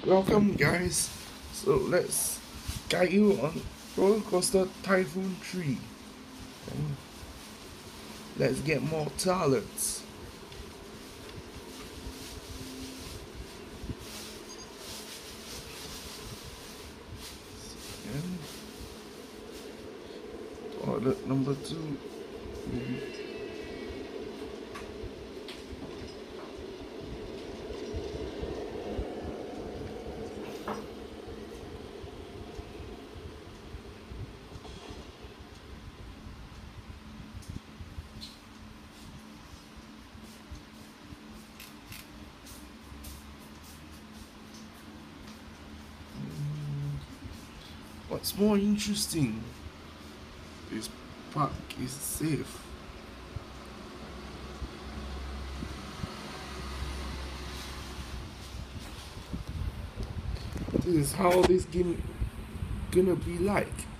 Welcome guys, so let's guide you on RollerCoaster Tycoon 3 and let's get more talents. And toilet number 2. What's more interesting, this park is safe. This is how this game gonna be like.